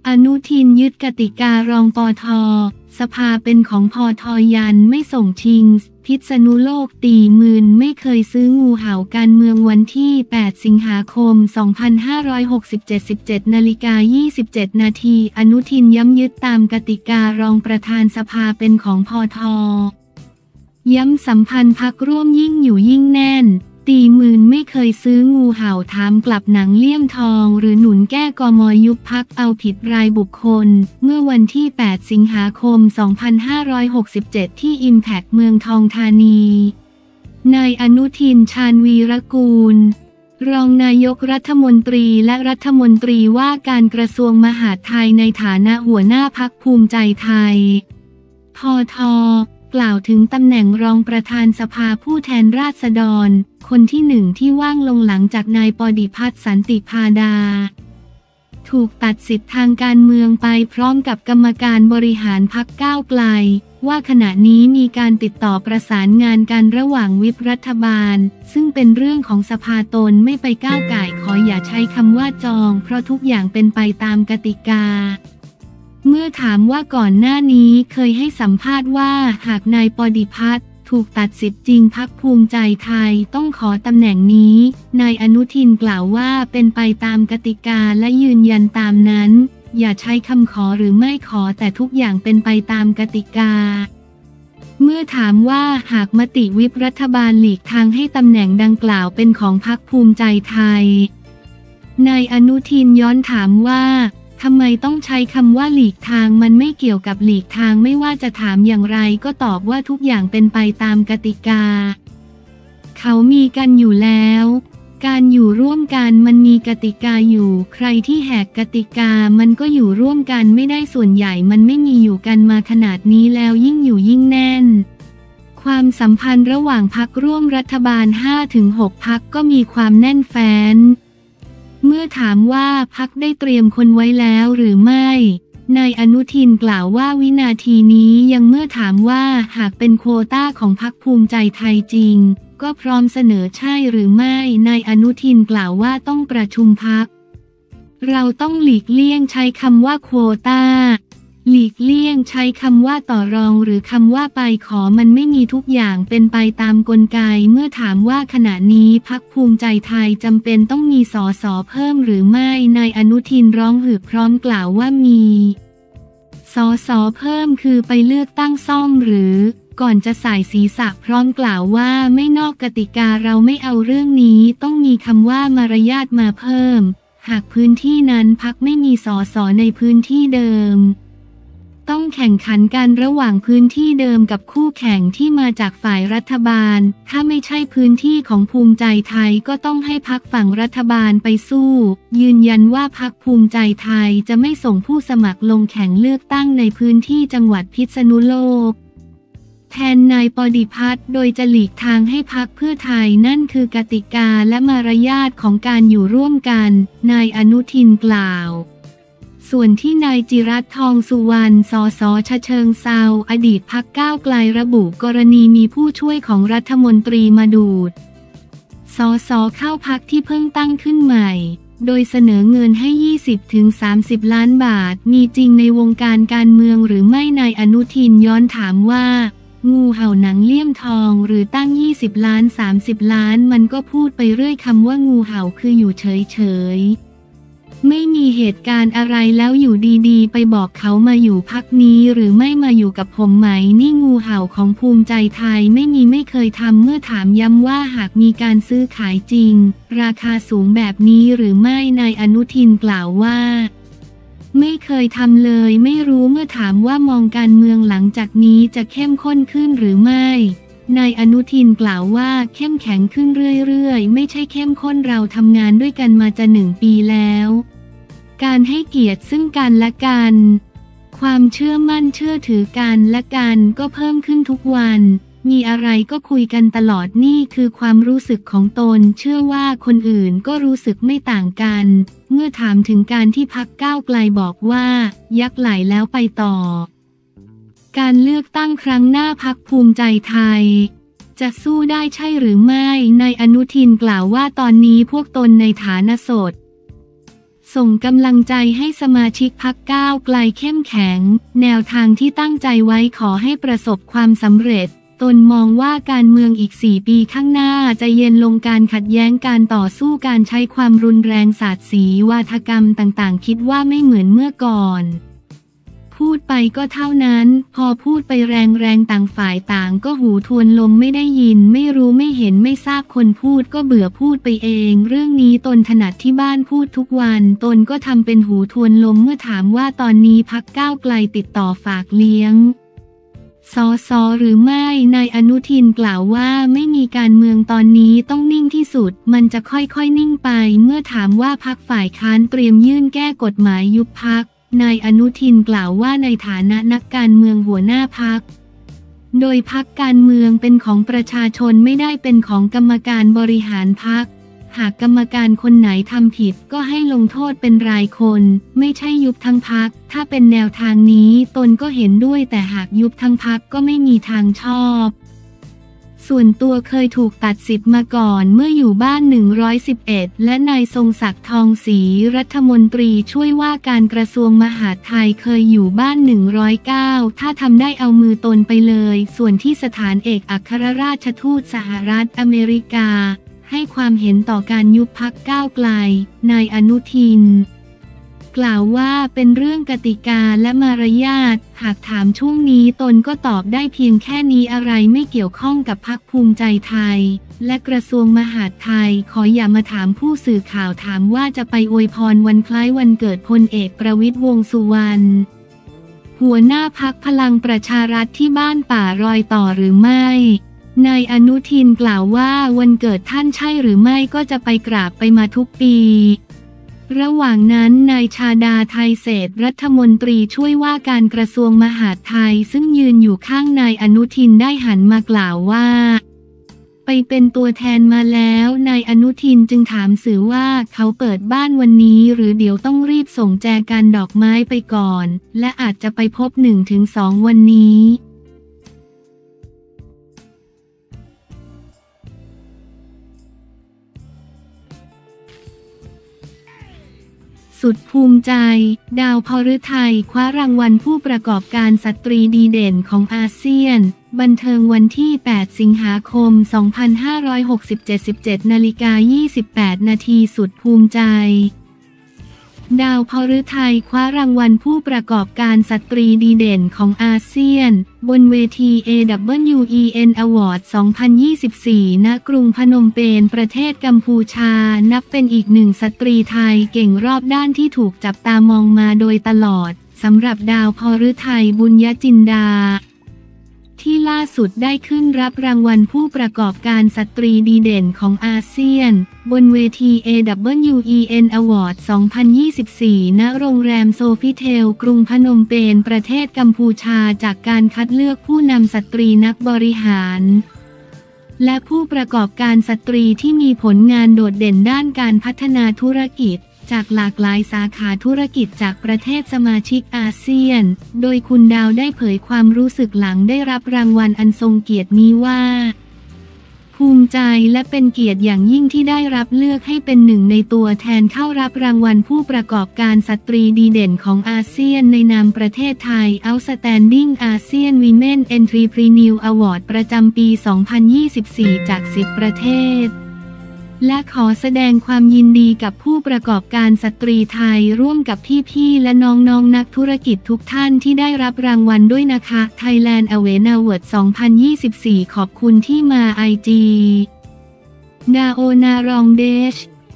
อนุทินยึดกติการองปท.สภาเป็นของพท.ยันไม่ส่งชิงพิษณุโลกตีมืนไม่เคยซื้องูเห่าการเมืองวันที่ 8 สิงหาคม 2567 17:27 นาทีอนุทินย้ำยึดตามกติการองประธานสภาเป็นของพท.ย้ำสัมพันธ์พรรคร่วมยิ่งอยู่ยิ่งแน่นตีมืนไม่เคยซื้องูเห่าถามกลับหนังเลี่ยมทองหรือหนุนแก้กม.ยุบพรรคเอาผิดรายบุคคลเมื่อวันที่ 8 สิงหาคม 2567 ที่ Impact เมืองทองธานีนายอนุทิน ชาญวีรกูลรองนายกรัฐมนตรีและรัฐมนตรีว่าการกระทรวงมหาดไทยในฐานะหัวหน้าพรรคภูมิใจไทยพท.กล่าวถึงตำแหน่งรองประธานสภาผู้แทนราษฎรคนที่หนึ่งที่ว่างลงหลังจากนายปฏิพัฒน์สันติพาดาถูกตัดสิทธิ์ทางการเมืองไปพร้อมกับกรรมการบริหารพรรคก้าวไกลว่าขณะนี้มีการติดต่อประสานงานกันระหว่างวิปรัฐบาลซึ่งเป็นเรื่องของสภาตนไม่ไปก้าวก่ายขออย่าใช้คำว่าจองเพราะทุกอย่างเป็นไปตามกติกาเมื่อถามว่าก่อนหน้านี้เคยให้สัมภาษณ์ว่าหากนายปฏิพัฒน์ถูกตัดสิทธิ์จริงพรรคภูมิใจไทยต้องขอตำแหน่งนี้นายอนุทินกล่าวว่าเป็นไปตามกติกาและยืนยันตามนั้นอย่าใช้คำขอหรือไม่ขอแต่ทุกอย่างเป็นไปตามกติกาเมื่อถามว่าหากมติวิปรัฐบาลหลีกทางให้ตำแหน่งดังกล่าวเป็นของพรรคภูมิใจไทยนายอนุทินย้อนถามว่าทำไมต้องใช้คำว่าหลีกทางมันไม่เกี่ยวกับหลีกทางไม่ว่าจะถามอย่างไรก็ตอบว่าทุกอย่างเป็นไปตามกติกาเขามีกันอยู่แล้วการอยู่ร่วมกันมันมีกติกาอยู่ใครที่แหกกติกามันก็อยู่ร่วมกันไม่ได้ส่วนใหญ่มันไม่มีอยู่กันมาขนาดนี้แล้วยิ่งอยู่ยิ่งแน่นความสัมพันธ์ระหว่างพรรคร่วมรัฐบาล 5-6 พรรคก็มีความแน่นแฟ้นเมื่อถามว่าพรรคได้เตรียมคนไว้แล้วหรือไม่นายอนุทินกล่าวว่าวินาทีนี้ยังเมื่อถามว่าหากเป็นโควต้าของพรรคภูมิใจไทยจริงก็พร้อมเสนอใช่หรือไม่นายอนุทินกล่าวว่าต้องประชุมพรรคเราต้องหลีกเลี่ยงใช้คำว่าโควต้าหลีกเลี่ยงใช้คำว่าต่อรองหรือคำว่าไปขอมันไม่มีทุกอย่างเป็นไปตามกลไกเมื่อถามว่าขณะนี้พรรคภูมิใจไทยจำเป็นต้องมีส.ส.เพิ่มหรือไม่นายอนุทินร้องหือพร้อมกล่าวว่ามีส.ส.เพิ่มคือไปเลือกตั้งซ่อมหรือก่อนจะสายศีรษะพร้อมกล่าวว่าไม่นอกกติกาเราไม่เอาเรื่องนี้ต้องมีคำว่ามารยาทมาเพิ่มหากพื้นที่นั้นพรรคไม่มีส.ส.ในพื้นที่เดิมต้องแข่งขันกันระหว่างพื้นที่เดิมกับคู่แข่งที่มาจากฝ่ายรัฐบาลถ้าไม่ใช่พื้นที่ของภูมิใจไทยก็ต้องให้พรรคฝั่งรัฐบาลไปสู้ยืนยันว่าพรรคภูมิใจไทยจะไม่ส่งผู้สมัครลงแข่งเลือกตั้งในพื้นที่จังหวัดพิษณุโลกแทนนายปฏิพัฒน์โดยจะหลีกทางให้พรรคเพื่อไทยนั่นคือกติกาและมารยาทของการอยู่ร่วมกันนายอนุทินกล่าวส่วนที่นายจิรัตน์ทองสุวรรณสสฉะเชิงเทราอดีตพรรคก้าวไกลระบุกรณีมีผู้ช่วยของรัฐมนตรีมาดูดสสเข้าพรรคที่เพิ่งตั้งขึ้นใหม่โดยเสนอเงินให้ 20-30 ล้านบาทมีจริงในวงการการเมืองหรือไม่นายอนุทินย้อนถามว่างูเห่าหนังเลี่ยมทองหรือตั้ง20 ล้าน30 ล้านมันก็พูดไปเรื่อยคำว่างูเห่าคืออยู่เฉยไม่มีเหตุการณ์อะไรแล้วอยู่ดีๆไปบอกเขามาอยู่พรรคนี้หรือไม่มาอยู่กับผมไหมนี่งูเห่าของภูมิใจไทยไม่เคยทำเมื่อถามย้ำว่าหากมีการซื้อขายจริงราคาสูงแบบนี้หรือไม่นายอนุทินกล่าวว่าไม่เคยทำเลยไม่รู้เมื่อถามว่ามองการเมืองหลังจากนี้จะเข้มข้นขึ้นหรือไม่นายอนุทินกล่าวว่าเข้มแข็งขึ้นเรื่อยๆไม่ใช่เข้มข้นเราทำงานด้วยกันมาจะ1 ปีแล้วการให้เกียรติซึ่งกันและกันความเชื่อมั่นเชื่อถือกันและกันก็เพิ่มขึ้นทุกวันมีอะไรก็คุยกันตลอดนี่คือความรู้สึกของตนเชื่อว่าคนอื่นก็รู้สึกไม่ต่างกันเมื่อถามถึงการที่พรรคก้าวไกลบอกว่ายักไหลแล้วไปต่อการเลือกตั้งครั้งหน้าพรรคภูมิใจไทยจะสู้ได้ใช่หรือไม่นายอนุทินกล่าวว่าตอนนี้พวกตนในฐานะส่งกำลังใจให้สมาชิกพรรคก้าวไกลเข้มแข็งแนวทางที่ตั้งใจไว้ขอให้ประสบความสำเร็จตนมองว่าการเมืองอีก4 ปีข้างหน้าจะเย็นลงการขัดแย้งการต่อสู้การใช้ความรุนแรงสาดสีวาทกรรมต่างๆคิดว่าไม่เหมือนเมื่อก่อนพูดไปก็เท่านั้นพอพูดไปแรงๆต่างฝ่ายต่างก็หูทวนลมไม่ได้ยินไม่รู้ไม่เห็นไม่ทราบคนพูดก็เบื่อพูดไปเองเรื่องนี้ตนถนัดที่บ้านพูดทุกวันตนก็ทำเป็นหูทวนลมเมื่อถามว่าตอนนี้พรรคก้าวไกลติดต่อฝากเลี้ยงสสหรือไม่นายอนุทินกล่าวว่าไม่มีการเมืองตอนนี้ต้องนิ่งที่สุดมันจะค่อยๆนิ่งไปเมื่อถามว่าพรรคฝ่ายค้านเตรียมยื่นแก้กฎหมายยุบพรรคนายอนุทินกล่าวว่าในฐานะนักการเมืองหัวหน้าพรรคโดยพรรคการเมืองเป็นของประชาชนไม่ได้เป็นของกรรมการบริหารพรรคหากกรรมการคนไหนทำผิดก็ให้ลงโทษเป็นรายคนไม่ใช่ยุบทั้งพรรคถ้าเป็นแนวทางนี้ตนก็เห็นด้วยแต่หากยุบทั้งพรรคก็ไม่มีทางชอบส่วนตัวเคยถูกตัดสิทธิ์มาก่อนเมื่ออยู่บ้าน111และนายทรงศักดิ์ทองศรีรัฐมนตรีช่วยว่าการกระทรวงมหาดไทยเคยอยู่บ้าน109ถ้าทำได้เอามือตนไปเลยส่วนที่สถานเอกอัครราชทูตสหรัฐอเมริกาให้ความเห็นต่อการยุบพรรคก้าวไกลนายอนุทินกล่าวว่าเป็นเรื่องกติกาและมารยาทหากถามช่วงนี้ตนก็ตอบได้เพียงแค่นี้อะไรไม่เกี่ยวข้องกับพรรคภูมิใจไทยและกระทรวงมหาดไทยขออย่ามาถามผู้สื่อข่าวถามว่าจะไปอวยพรวันคล้ายวันเกิดพลเอกประวิตรวงษ์สุวรรณหัวหน้าพรรคพลังประชารัฐที่บ้านป่ารอยต่อหรือไม่นายอนุทินกล่าวว่าวันเกิดท่านใช่หรือไม่ก็จะไปกราบไปมาทุกปีระหว่างนั้นนายชาดาไทเศษรัฐมนตรีช่วยว่าการกระทรวงมหาดไทยซึ่งยืนอยู่ข้างนายอนุทินได้หันมากล่าวว่าไปเป็นตัวแทนมาแล้วนายอนุทินจึงถามสื่อว่าเขาเปิดบ้านวันนี้หรือเดี๋ยวต้องรีบส่งแจกันดอกไม้ไปก่อนและอาจจะไปพบ1-2 วันนี้สุดภูมิใจดาวพฤทัยคว้ารางวัลผู้ประกอบการสตรีดีเด่นของอาเซียนบันเทิงวันที่8 สิงหาคม 2567 17:28 นาทีสุดภูมิใจดาวพฤทัยคว้ารางวัลผู้ประกอบการสตรีดีเด่นของอาเซียนบนเวที AWEN Award 2024 ณ กรุงพนมเปญประเทศกัมพูชานับเป็นอีกหนึ่งสตรีไทยเก่งรอบด้านที่ถูกจับตามองมาโดยตลอดสำหรับดาวพฤทัยบุญญจินดาที่ล่าสุดได้ขึ้นรับรางวัลผู้ประกอบการสตรีดีเด่นของอาเซียนบนเวที AWEN Award 2024 ณ โรงแรมโซฟิเทลกรุงพนมเปญประเทศกัมพูชาจากการคัดเลือกผู้นำสตรีนักบริหารและผู้ประกอบการสตรีที่มีผลงานโดดเด่นด้านการพัฒนาธุรกิจจากหลากหลายสาขาธุรกิจจากประเทศสมาชิกอาเซียนโดยคุณดาวได้เผยความรู้สึกหลังได้รับรางวัลอันทรงเกียรตินี้ว่าภูมิใจและเป็นเกียรติอย่างยิ่งที่ได้รับเลือกให้เป็นหนึ่งในตัวแทนเข้ารับรางวัลผู้ประกอบการสตรีดีเด่นของอาเซียนในนามประเทศไทย Outstanding ASEAN Women Entrepreneur Award ประจำปี 2024 จาก 10 ประเทศและขอแสดงความยินดีกับผู้ประกอบการสตรีไทยร่วมกับพี่ๆและน้องๆนักธุรกิจทุกท่านที่ได้รับรางวัลด้วยนะคะ Thailand Awards Award 2024 ขอบคุณที่มา IG ดาโอนารองเดช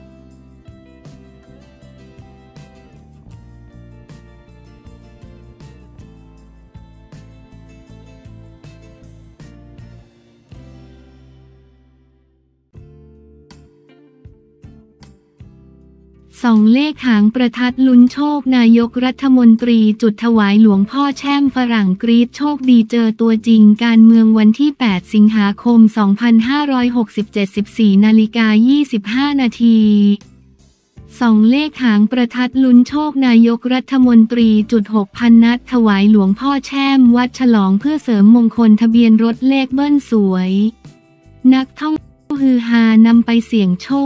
ส่องเลขหางประทัดลุ้นโชคนายกรัฐมนตรีจุดถวายหลวงพ่อแช่มฝรั่งกรี๊ดโชคดีเจอตัวจริงการเมืองวันที่ 8 สิงหาคม 2567 14:25 นาทีส่องเลขหางประทัดลุ้นโชคนายกรัฐมนตรีจุด 6,000 นัดถวายหลวงพ่อแช่มวัดฉลองเพื่อเสริมมงคลทะเบียนรถเลขเบิ้ลสวยนักท่องฮือฮานำไปเสี่ยงโชค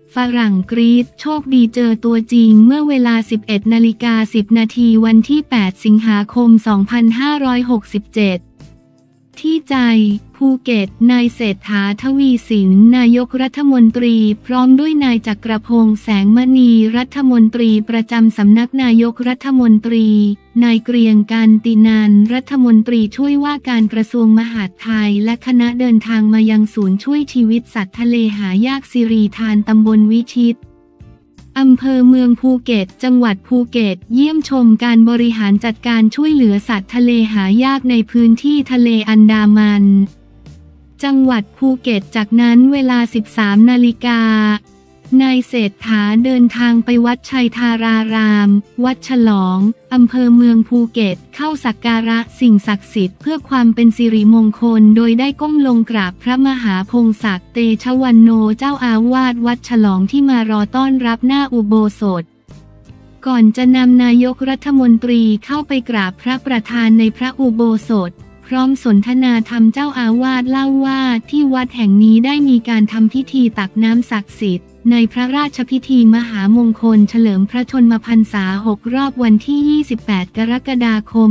ฝรั่งกรี๊ดโชคดีเจอตัวจริงเมื่อเวลา 11:10 นาทีวันที่ 8 สิงหาคม 2567 ที่ใจภูเก็ตนายเศรษฐา ทวีสินนายกรัฐมนตรีพร้อมด้วยนายจักรพงษ์แสงมณีรัฐมนตรีประจำสำนักนายกรัฐมนตรีนายเกรียงกันตินันท์รัฐมนตรีช่วยว่าการกระทรวงมหาดไทยและคณะเดินทางมายังศูนย์ช่วยชีวิตสัตว์ทะเลหายากสิริธานตำบลวิชิตอำเภอเมืองภูเก็ตจังหวัดภูเก็ตเยี่ยมชมการบริหารจัดการช่วยเหลือสัตว์ทะเลหายากในพื้นที่ทะเลอันดามันจังหวัดภูเก็ตจากนั้นเวลา 13 นาฬิกานายเศรษฐาเดินทางไปวัดชัยธารารามวัดฉลองอำเภอเมืองภูเก็ตเข้าสักการะสิ่งศักดิ์สิทธิ์เพื่อความเป็นสิริมงคลโดยได้ก้มลงกราบพระมหาพงศักดิ์เตชะวันโนเจ้าอาวาสวัดฉลองที่มารอต้อนรับหน้าอุโบสถก่อนจะนำนายกรัฐมนตรีเข้าไปกราบพระประธานในพระอุโบสถพร้อมสนทนาธรรมเจ้าอาวาสเล่าว่าที่วัดแห่งนี้ได้มีการทำพิธีตักน้ำศักดิ์สิทธิ์ในพระราชพิธีมหามงคลเฉลิมพระชนมพรรษา6 รอบวันที่ 28 กรกฎาคม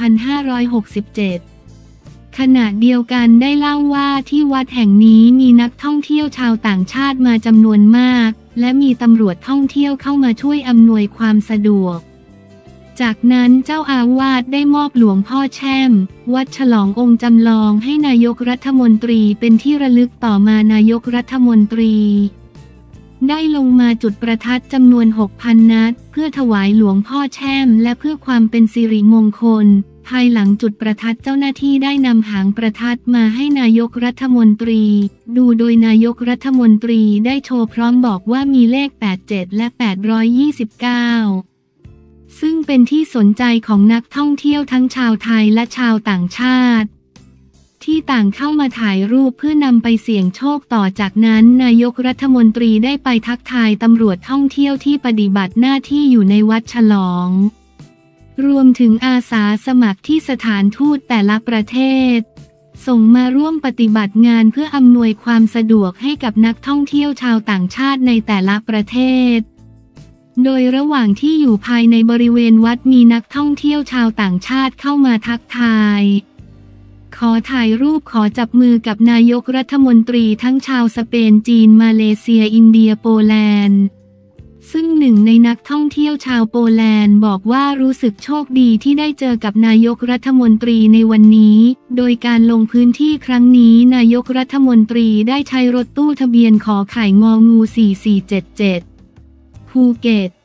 2567 ขณะเดียวกันได้เล่าว่าที่วัดแห่งนี้มีนักท่องเที่ยวชาวต่างชาติมาจำนวนมากและมีตำรวจท่องเที่ยวเข้ามาช่วยอำนวยความสะดวกจากนั้นเจ้าอาวาสได้มอบหลวงพ่อแช่มวัดฉลององค์จำลองให้นายกรัฐมนตรีเป็นที่ระลึกต่อมานายกรัฐมนตรีได้ลงมาจุดประทัดจำนวน 6,000 นัดเพื่อถวายหลวงพ่อแช่มและเพื่อความเป็นสิริมงคลภายหลังจุดประทัดเจ้าหน้าที่ได้นำหางประทัดมาให้นายกรัฐมนตรีดูโดยนายกรัฐมนตรีได้โชว์พร้อมบอกว่ามีเลข 87 และ 829 ซึ่งเป็นที่สนใจของนักท่องเที่ยวทั้งชาวไทยและชาวต่างชาติที่ต่างเข้ามาถ่ายรูปเพื่อนำไปเสี่ยงโชคต่อจากนั้นนายกรัฐมนตรีได้ไปทักทายตำรวจท่องเที่ยวที่ปฏิบัติหน้าที่อยู่ในวัดฉลองรวมถึงอาสาสมัครที่สถานทูตแต่ละประเทศส่งมาร่วมปฏิบัติงานเพื่ออำนวยความสะดวกให้กับนักท่องเที่ยวชาวต่างชาติในแต่ละประเทศโดยระหว่างที่อยู่ภายในบริเวณวัดมีนักท่องเที่ยวชาวต่างชาติเข้ามาทักทายขอถ่ายรูปขอจับมือกับนายกรัฐมนตรีทั้งชาวสเปนจีนมาเลเซียอินเดียโปแลนด์ซึ่งหนึ่งในนักท่องเที่ยวชาวโปแลนด์บอกว่ารู้สึกโชคดีที่ได้เจอกับนายกรัฐมนตรีในวันนี้โดยการลงพื้นที่ครั้งนี้นายกรัฐมนตรีได้ใช้รถตู้ทะเบียนขอไข่งองู 4477 ภูเก็ต